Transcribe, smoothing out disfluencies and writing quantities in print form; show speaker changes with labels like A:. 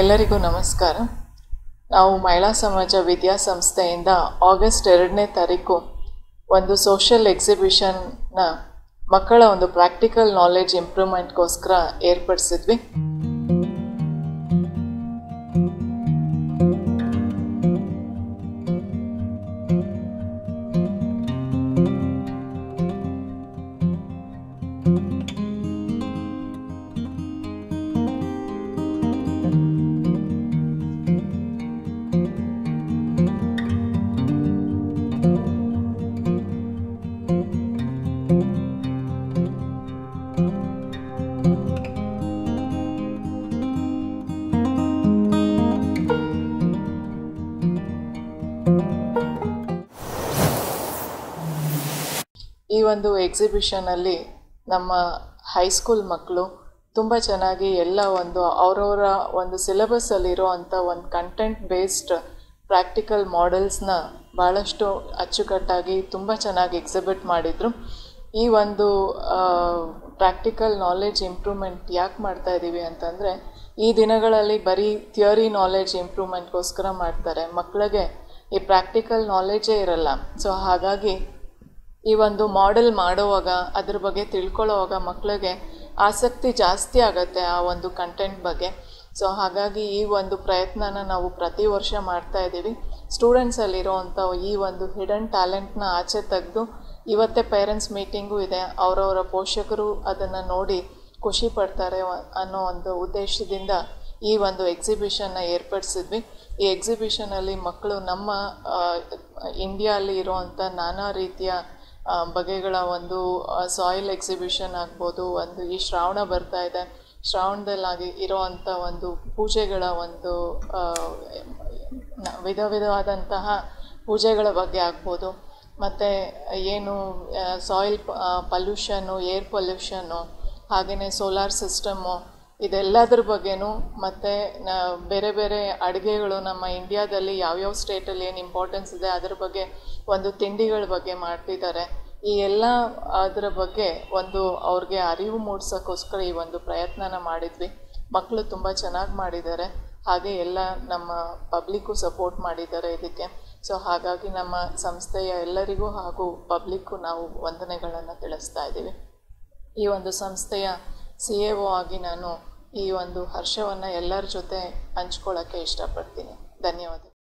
A: ಎಲ್ಲರಿಗೂ ನಮಸ್ಕಾರ. ನಾವು ಮಹಿಳಾ ಸಮಾಜ ವಿದ್ಯಾಸಂಸ್ಥೆಯಿಂದ ಆಗಸ್ಟ್ 2ನೇ ತಾರೀಕು ಒಂದು ಸೋಷಿಯಲ್ ಎಕ್ಸಿಬಿಷನ್ನ ಮಕ್ಕಳ ಒಂದು ಪ್ರಾಕ್ಟಿಕಲ್ ನಾಲೆಡ್ಜ್ ಇಂಪ್ರೂವ್ಮೆಂಟ್ಗೋಸ್ಕರ ಏರ್ಪಡಿಸಿದ್ವಿ. ಈ ಒಂದು ಎಕ್ಸಿಬಿಷನಲ್ಲಿ ನಮ್ಮ ಹೈಸ್ಕೂಲ್ ಮಕ್ಕಳು ತುಂಬ ಚೆನ್ನಾಗಿ ಎಲ್ಲ ಒಂದು ಅವರವರ ಒಂದು ಸಿಲೆಬಸ್ಸಲ್ಲಿರೋ ಅಂಥ ಒಂದು ಕಂಟೆಂಟ್ ಬೇಸ್ಡ್ ಪ್ರಾಕ್ಟಿಕಲ್ ಮಾಡೆಲ್ಸ್ನ ಭಾಳಷ್ಟು ಅಚ್ಚುಕಟ್ಟಾಗಿ ತುಂಬ ಚೆನ್ನಾಗಿ ಎಕ್ಸಿಬಿಟ್ ಮಾಡಿದರು. ಈ ಒಂದು ಪ್ರಾಕ್ಟಿಕಲ್ ನಾಲೆಡ್ಜ್ ಇಂಪ್ರೂವ್ಮೆಂಟ್ ಯಾಕೆ ಮಾಡ್ತಾ ಇದ್ದೀವಿ ಅಂತಂದರೆ, ಈ ದಿನಗಳಲ್ಲಿ ಬರೀ ಥಿಯರಿ ನಾಲೆಡ್ಜ್ ಇಂಪ್ರೂವ್ಮೆಂಟ್ಗೋಸ್ಕರ ಮಾಡ್ತಾರೆ, ಮಕ್ಕಳಿಗೆ ಈ ಪ್ರಾಕ್ಟಿಕಲ್ ನಾಲೆಡ್ಜೇ ಇರಲ್ಲ. ಸೊ ಹಾಗಾಗಿ ಈ ಒಂದು ಮಾಡೆಲ್ ಮಾಡುವಾಗ ಅದ್ರ ಬಗ್ಗೆ ತಿಳ್ಕೊಳ್ಳೋವಾಗ ಮಕ್ಕಳಿಗೆ ಆಸಕ್ತಿ ಜಾಸ್ತಿ ಆಗುತ್ತೆ ಆ ಒಂದು ಕಂಟೆಂಟ್ ಬಗ್ಗೆ. ಸೊ ಹಾಗಾಗಿ ಈ ಒಂದು ಪ್ರಯತ್ನನ ನಾವು ಪ್ರತಿ ವರ್ಷ ಮಾಡ್ತಾ ಇದ್ದೀವಿ. ಸ್ಟೂಡೆಂಟ್ಸಲ್ಲಿರೋ ಅಂಥ ಈ ಒಂದು ಹಿಡನ್ ಟ್ಯಾಲೆಂಟ್ನ ಆಚೆ ತೆಗೆದು ಇವತ್ತೇ ಪೇರೆಂಟ್ಸ್ ಮೀಟಿಂಗು ಇದೆ, ಅವರವರ ಪೋಷಕರು ಅದನ್ನು ನೋಡಿ ಖುಷಿ ಪಡ್ತಾರೆ ಅನ್ನೋ ಒಂದು ಉದ್ದೇಶದಿಂದ ಈ ಒಂದು ಎಕ್ಸಿಬಿಷನ್ನ ಏರ್ಪಡಿಸಿದ್ವಿ. ಈ ಎಕ್ಸಿಬಿಷನಲ್ಲಿ ಮಕ್ಕಳು ನಮ್ಮ ಇಂಡಿಯಾದಲ್ಲಿ ಇರೋವಂಥ ನಾನಾ ರೀತಿಯ ಬಗೆಗಳ ಒಂದು ಸಾಯಿಲ್ ಎಕ್ಸಿಬಿಷನ್ ಆಗ್ಬೋದು, ಒಂದು ಈ ಶ್ರಾವಣ ಬರ್ತಾ ಇದೆ, ಶ್ರಾವಣದಲ್ಲಾಗಿ ಇರೋವಂಥ ಒಂದು ಪೂಜೆಗಳ ಒಂದು ವಿಧವಾದಂತಹ ಪೂಜೆಗಳ ಬಗ್ಗೆ ಆಗ್ಬೋದು, ಮತ್ತು ಏನು ಸಾಯಿಲ್ ಪಲ್ಯೂಷನ್ನು, ಏರ್ ಪೊಲ್ಯೂಷನ್ನು, ಹಾಗೆಯೇ ಸೋಲಾರ್ ಸಿಸ್ಟಮ್ಮು, ಇದೆಲ್ಲದ್ರ ಬಗ್ಗೆನೂ, ಮತ್ತು ಬೇರೆ ಬೇರೆ ಅಡುಗೆಗಳು ನಮ್ಮ ಇಂಡಿಯಾದಲ್ಲಿ ಯಾವ್ಯಾವ ಸ್ಟೇಟಲ್ಲಿ ಏನು ಇಂಪಾರ್ಟೆನ್ಸ್ ಇದೆ ಅದ್ರ ಬಗ್ಗೆ, ಒಂದು ತಿಂಡಿಗಳ ಬಗ್ಗೆ ಮಾಡ್ತಿದ್ದಾರೆ. ಈ ಎಲ್ಲ ಅದರ ಬಗ್ಗೆ ಒಂದು ಅವ್ರಿಗೆ ಅರಿವು ಮೂಡಿಸೋಕ್ಕೋಸ್ಕರ ಈ ಒಂದು ಪ್ರಯತ್ನನ ಮಾಡಿದ್ವಿ. ಮಕ್ಕಳು ತುಂಬ ಚೆನ್ನಾಗಿ ಮಾಡಿದ್ದಾರೆ, ಹಾಗೆ ಎಲ್ಲ ನಮ್ಮ ಪಬ್ಲಿಕ್ಕು ಸಪೋರ್ಟ್ ಮಾಡಿದ್ದಾರೆ ಇದಕ್ಕೆ. ಸೊ ಹಾಗಾಗಿ ನಮ್ಮ ಸಂಸ್ಥೆಯ ಎಲ್ಲರಿಗೂ ಹಾಗೂ ಪಬ್ಲಿಕ್ಕು ನಾವು ವಂದನೆಗಳನ್ನು ತಿಳಿಸ್ತಾ ಇದ್ದೀವಿ. ಈ ಒಂದು ಸಂಸ್ಥೆಯ CAO ಆಗಿ ನಾನು ಈ ಒಂದು ಹರ್ಷವನ್ನು ಎಲ್ಲರ ಜೊತೆ ಹಂಚ್ಕೊಳ್ಳೋಕ್ಕೆ ಇಷ್ಟಪಡ್ತೀನಿ. ಧನ್ಯವಾದ.